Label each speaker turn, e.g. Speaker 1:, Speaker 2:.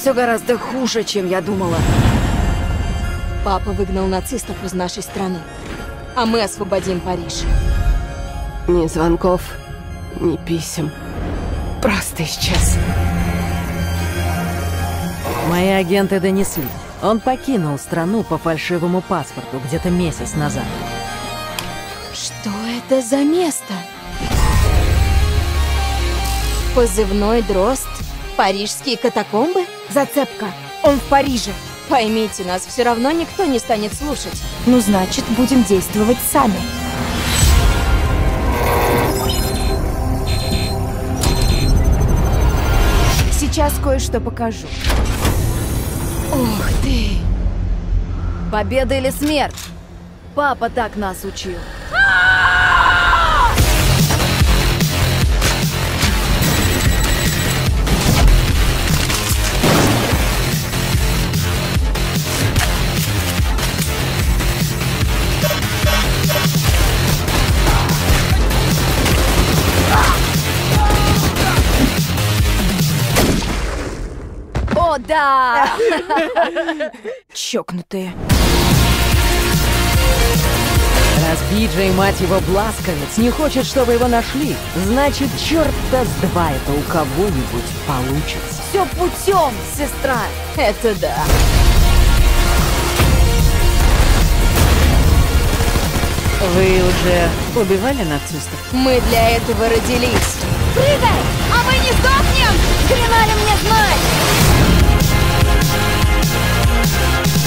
Speaker 1: все гораздо хуже, чем я думала.
Speaker 2: Папа выгнал нацистов из нашей страны, а мы освободим Париж.
Speaker 3: Ни звонков, ни писем. Просто исчез.
Speaker 4: Мои агенты донесли. Он покинул страну по фальшивому паспорту где-то месяц назад.
Speaker 2: Что это за место? Позывной Дрозд? Парижские катакомбы?
Speaker 5: Зацепка. Он в Париже.
Speaker 2: Поймите, нас все равно никто не станет слушать.
Speaker 5: Ну, значит, будем действовать сами. Сейчас кое-что покажу.
Speaker 2: Ух ты!
Speaker 1: Победа или смерть? Папа так нас учил. О, да!
Speaker 5: Чокнутые.
Speaker 4: Раз Биджей, мать его, бласковец, не хочет, чтобы его нашли, значит, черта с два это у кого-нибудь получится.
Speaker 1: Все путем, сестра.
Speaker 2: Это да.
Speaker 4: Вы уже убивали нацистов?
Speaker 2: Мы для этого родились.
Speaker 1: Прыгай, а мы не сдохнем! Хрена ли мне знать?